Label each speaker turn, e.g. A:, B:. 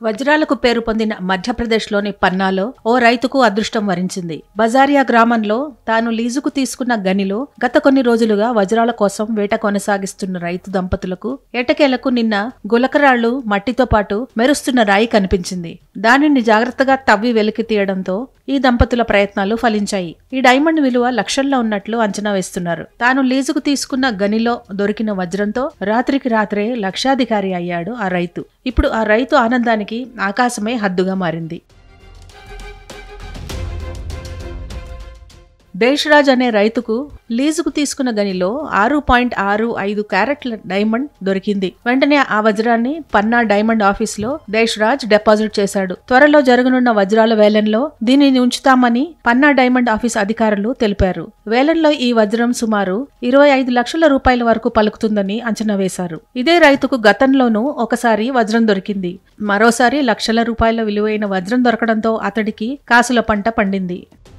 A: వజ్రాలకు పేరు పొందిన మధ్యప్రదేశ్లోని పన్నాలో ఓ రైతుకు అదృష్టం వరించింది. బజారియా గ్రామంలో తాను లీజుకు తీసుకున్న గనిలో గత కొన్ని రోజులుగా వజ్రాల కోసం వేట కొనసాగిస్తున్న రైతు దంపతులకు ఎటకేలకు నిన్న గులకరాళ్లు మట్టితో పాటు మెరుస్తున్న రాయి కనిపించింది. దానిని జాగ్రత్తగా తవ్వి వెలికి తీయడంతో ఈ దంపతుల ప్రయత్నాలు ఫలించాయి. ఈ డైమండ్ విలువ లక్షల్లో ఉన్నట్లు అంచనా వేస్తున్నారు. తాను లీజుకు తీసుకున్న గనిలో దొరికిన వజ్రంతో రాత్రికి రాత్రే లక్షాధికారి అయ్యాడు ఆ రైతు. ఇప్పుడు ఆ రైతు ఆనందానికి ఆకాశమే హద్దుగా మారింది. దేశరాజ్ అనే రైతుకు లీజుకు తీసుకున్న గనిలో 6.65 క్యారెట్ల డైమండ్ దొరికింది. వెంటనే ఆ వజ్రాన్ని పన్నా డైమండ్ ఆఫీసులో దేశరాజ్ డిపాజిట్ చేశాడు. త్వరలో జరగనున్న వజ్రాల వేలంలో దీనిని ఉంచుతామని పన్నా డైమండ్ ఆఫీస్ అధికారులు తెలిపారు. వేలంలో ఈ వజ్రం సుమారు 25 లక్షల రూపాయల వరకు పలుకుతుందని అంచనా వేశారు. ఇదే రైతుకు గతంలోనూ ఒకసారి వజ్రం దొరికింది. మరోసారి లక్షల రూపాయల విలువైన వజ్రం దొరకడంతో అతడికి కాసుల పంట పండింది.